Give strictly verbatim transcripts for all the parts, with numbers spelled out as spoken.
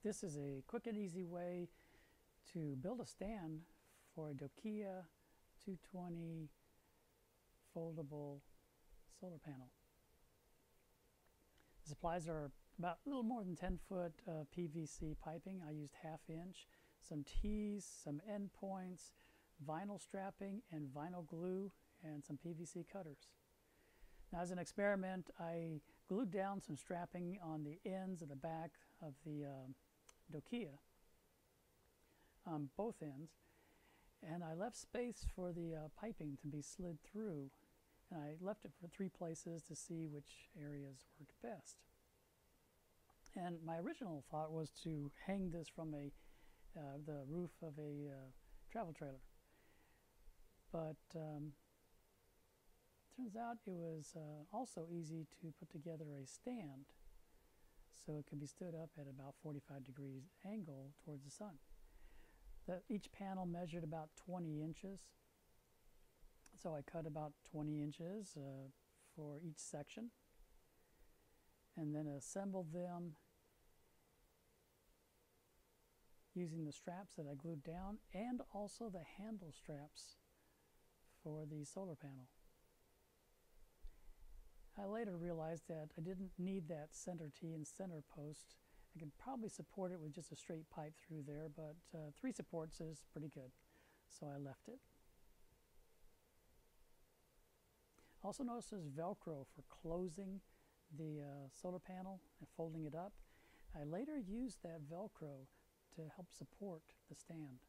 This is a quick and easy way to build a stand for a Dokia two twenty foldable solar panel. The supplies are about a little more than ten foot uh, P V C piping. I used half inch, some tees, some end points, vinyl strapping and vinyl glue, and some P V C cutters. Now, as an experiment, I glued down some strapping on the ends of the back of the uh, Dokia, on both ends, and I left space for the uh, piping to be slid through. And I left it for three places to see which areas worked best. And my original thought was to hang this from a uh, the roof of a uh, travel trailer. But um, turns out it was uh, also easy to put together a stand so it could be stood up at about forty-five degrees angle towards the sun. The, each panel measured about twenty inches. So I cut about twenty inches uh, for each section and then assembled them using the straps that I glued down and also the handle straps for the solar panel. I later realized that I didn't need that center T and center post. I could probably support it with just a straight pipe through there, but uh, three supports is pretty good, so I left it. Also notice there's Velcro for closing the uh, solar panel and folding it up. I later used that Velcro to help support the stand.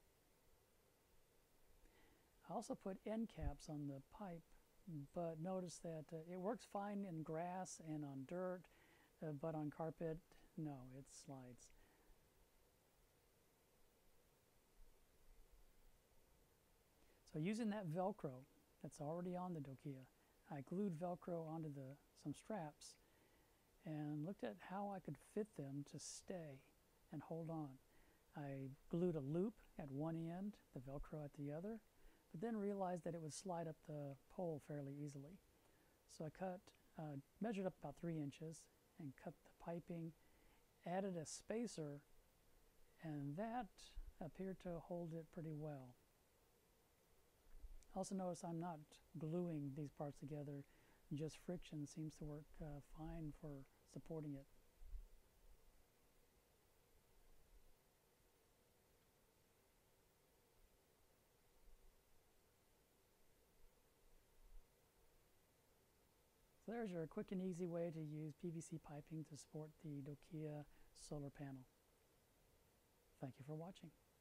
I also put end caps on the pipe, but notice that uh, it works fine in grass and on dirt, uh, but on carpet, no, it slides. So using that Velcro that's already on the Dokia, I glued Velcro onto the, some straps and looked at how I could fit them to stay and hold on. I glued a loop at one end, the Velcro at the other, but then realized that it would slide up the pole fairly easily. So I cut, uh, measured up about three inches and cut the piping, added a spacer, and that appeared to hold it pretty well. Also notice I'm not gluing these parts together, just friction seems to work uh, fine for supporting it. So there's your quick and easy way to use P V C piping to support the Dokia solar panel. Thank you for watching.